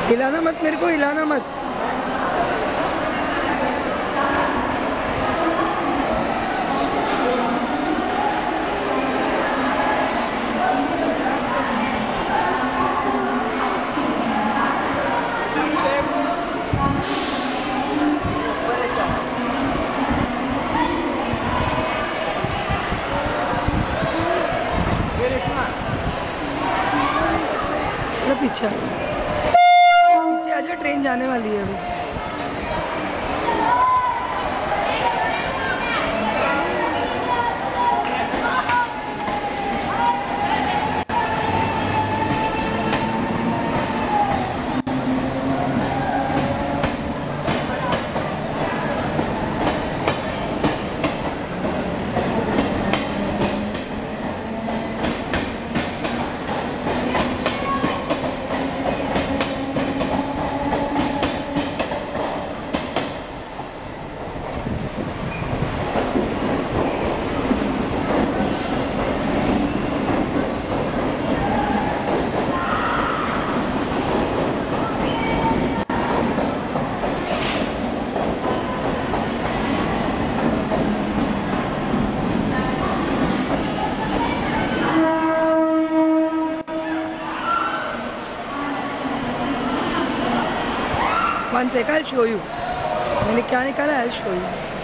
हिलाना मत, मेरे को हिलाना मत। पीछे पीछे आजा, ट्रेन जाने वाली है अभी। One sec, I'll show you. मैंने क्या निकाला, I'll show you.